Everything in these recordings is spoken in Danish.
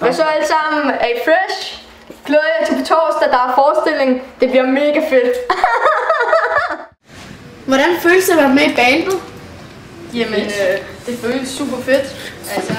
Hvad så alle sammen? Er I fresh? Glæder jer til på torsdag, der er forestilling. Det bliver mega fedt. Hvordan føles det at være med i bandet? Jamen, det føles super fedt. Altså...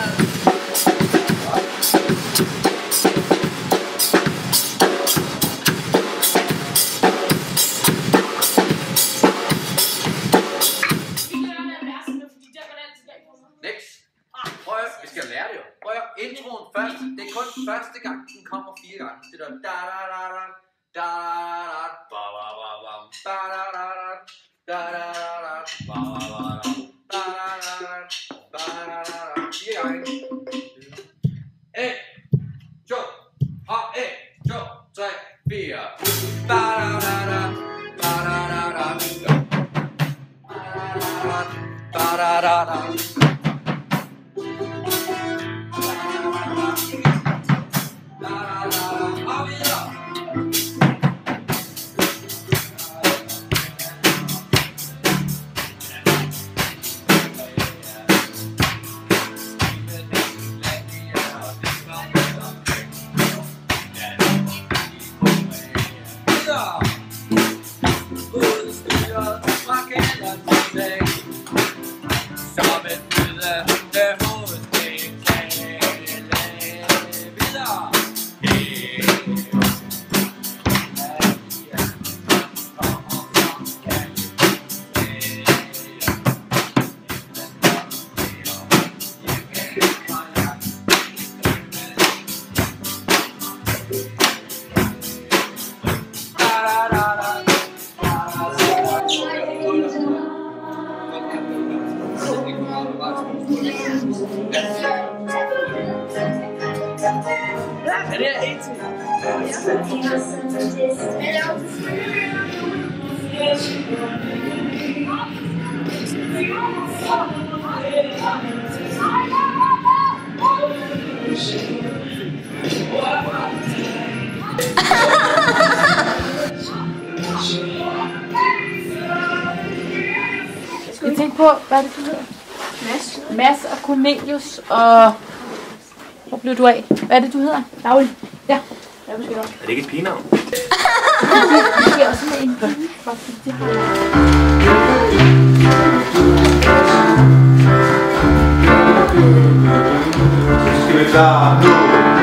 Vi skal lære det jo. Prøv at introen først. Det er kun første gang, den kommer 4 gange. Det der da da da da da da da da da da 4 gange. 1, 2, og 1, 2, 3, 4. Da da da da da da da da da da. Er det her 1 til? Jeg tænkte på, hvad er det, du hedder? Mads og Cornelius, og hvor blev du af? Hvad er det, du hedder? Lauri. Ja. Er det ikke et pigenavn? Det er også med en pige, fordi det har jeg. Skal vi klare nu?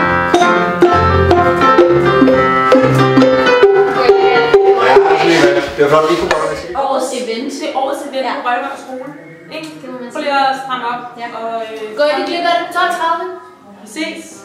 Det var flot, I kunne godt sige. Årets event på Røgvang skole. Prøv lige at stramme op. Ja. Og, Gå i glip af det. 12:30. Vi ses.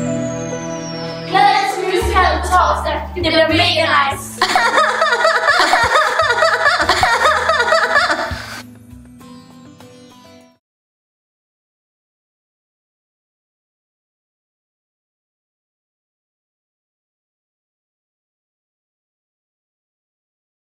Det bliver mega nice.